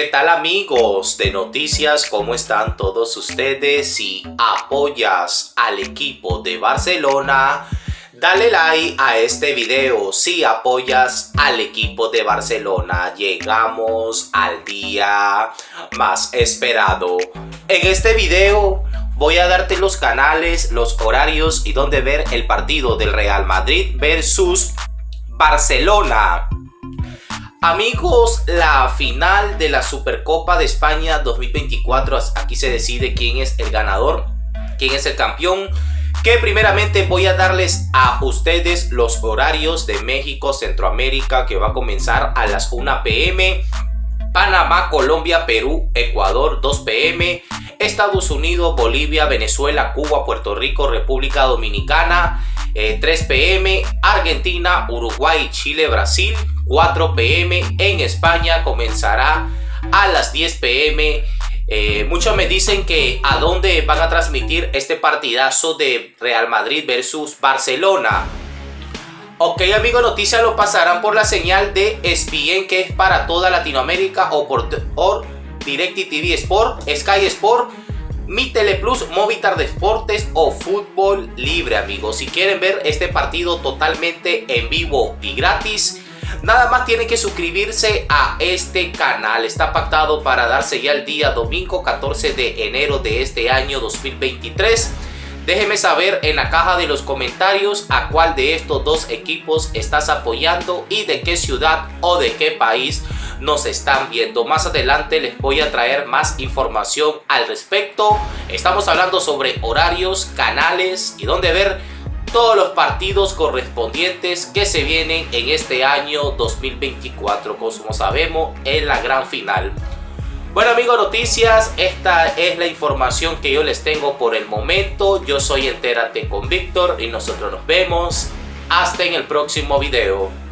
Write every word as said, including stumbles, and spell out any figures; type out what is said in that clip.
¿Qué tal, amigos de noticias? ¿Cómo están todos ustedes? Si apoyas al equipo de Barcelona, dale like a este video. Si apoyas al equipo de Barcelona, llegamos al día más esperado. En este video voy a darte los canales, los horarios y dónde ver el partido del Real Madrid versus Barcelona. Amigos, la final de la Supercopa de España dos mil veinticuatro, aquí se decide quién es el ganador, quién es el campeón. Que primeramente voy a darles a ustedes los horarios de México, Centroamérica, que va a comenzar a las una p m Panamá, Colombia, Perú, Ecuador, dos p m Estados Unidos, Bolivia, Venezuela, Cuba, Puerto Rico, República Dominicana, eh, tres p m Argentina, Uruguay, Chile, Brasil, cuatro p m En España comenzará a las diez p m Eh, muchos me dicen que a dónde van a transmitir este partidazo de Real Madrid versus Barcelona. Ok, amigos, noticias lo pasarán por la señal de E S P N, que es para toda Latinoamérica, o por, por DirecTV Sport, Sky Sport, Mi Teleplus, Movistar Deportes o Fútbol Libre, amigos. Si quieren ver este partido totalmente en vivo y gratis, nada más tienen que suscribirse a este canal. Está pactado para darse ya el día domingo catorce de enero de este año dos mil veintitrés. Déjenme saber en la caja de los comentarios a cuál de estos dos equipos estás apoyando y de qué ciudad o de qué país nos están viendo. Más adelante les voy a traer más información al respecto. Estamos hablando sobre horarios, canales y dónde ver todos los partidos correspondientes que se vienen en este año dos mil veinticuatro, como sabemos, en la gran final. Bueno, amigos, noticias, esta es la información que yo les tengo por el momento. Yo soy Entérate con Víctor y nosotros nos vemos hasta en el próximo video.